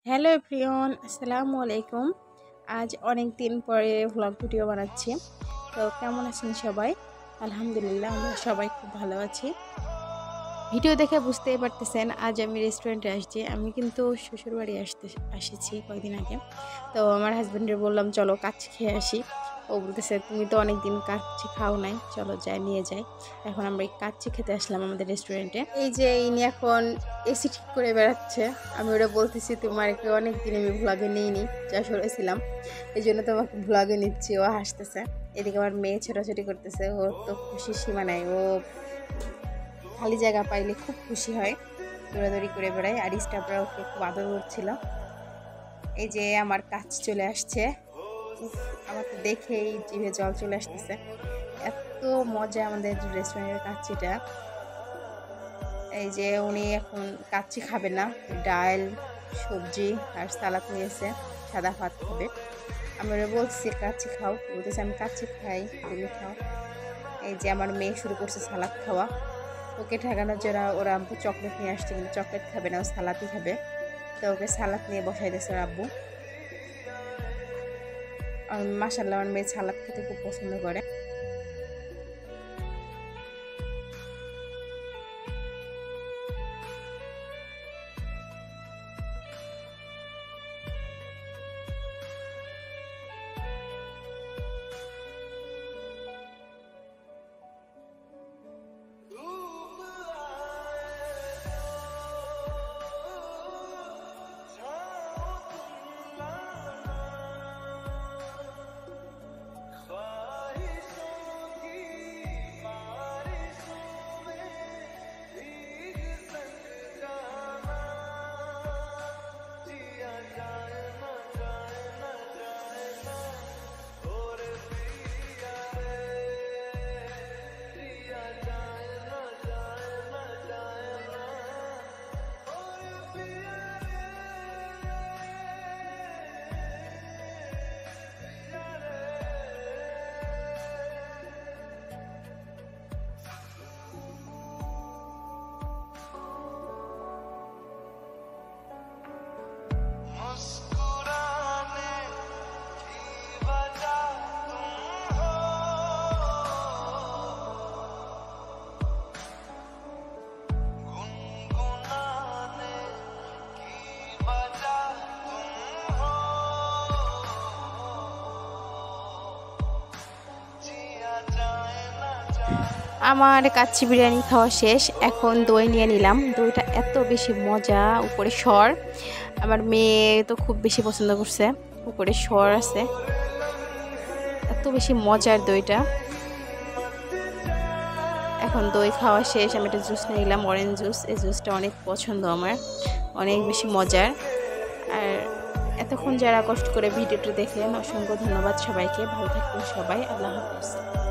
Hello everyone, আসসালামু আলাইকুম। আজ অনেক দিন পরে ভ্লগ ভিডিও বানাচ্ছি। তো কেমন আছেন সবাই? আলহামদুলিল্লাহ, আমরা সবাই খুব ভালো আছি। ভিডিও দেখে বুঝতেই পারতেছেন আজ আমি রেস্টুরেন্টে আসছি। আমি কিন্তু শ্বশুরবাড়ি এসেছি কয়েকদিন আগে। তো আমার হাজব্যান্ডের বললাম চলো কাচ্চি খেয়ে আসি। ও বলতেছে তুমি তো অনেক দিন কাচ্চি খাও নাই, চলো যাই নিয়ে যাই। এখন আমরা এই কাচ্চি খেতে আসলাম আমাদের রেস্টুরেন্টে। এই যে ইনি এখন এসি ঠিক করে বেড়াচ্ছে। আমি ওটা বলতেছি তোমার একটু অনেক দিন আমি ভ্লগে নিইনি, যা সরেছিলাম, এই জন্য তোমাকে ভ্লগে নিচ্ছি। ও হাসতেছে। এদিকে আমার মেয়ে ছোটাছুটি করতেছে। ওর তো খুশির সীমা নাই। ও খালি জায়গা পাইলে খুব খুশি হয়, দৌড়াদৌড়ি করে বেড়ায়। আর স্টাফরা ওকে খুব আদর করছিল। এই যে আমার কাচ্চি চলে আসছে। আমার তো দেখেই জিভে জল চলে আসতেছে, এত মজা আমাদের রেস্টুরেন্টের কাচ্চিটা। এই যে উনি এখন কাচ্চি খাবে না, ডাল সবজি আর সালাদ নিয়েছে, সাদা ভাত খাবে। আমরা বলছি কাচ্চি খাও, বলতেছে আমি কাচ্চি খাই, তুমি খাও। এই যে আমার মেয়ে শুরু করছে সালাদ খাওয়া। ওকে ঠেকানোর জন্য ওরা আব্বু চকলেট নিয়ে আসছে, কিন্তু চকলেট খাবে না, ও সালাদই খাবে। তো ওকে সালাদ নিয়ে বসাই দিয়েছে ওর আব্বু। মাশাআল্লাহ, আমার মেয়ে সালাদ খেতে খুব পছন্দ করে। আমার কাচ্চি বিরিয়ানি খাওয়া শেষ, এখন দই নিয়ে নিলাম। দইটা এত বেশি মজা, উপরে সর। আমার মেয়ে তো খুব বেশি পছন্দ করছে, উপরে সর আছে, এত বেশি মজার দইটা। এখন দই খাওয়া শেষ, আমি একটা জুস নিয়ে নিলাম, অরেঞ্জ জুস। এই জুসটা অনেক পছন্দ আমার, অনেক বেশি মজার। আর এতক্ষণ যারা কষ্ট করে ভিডিওটা দেখলেন, অসংখ্য ধন্যবাদ সবাইকে। ভালো থাকবেন সবাই, আল্লাহ হাফেজ।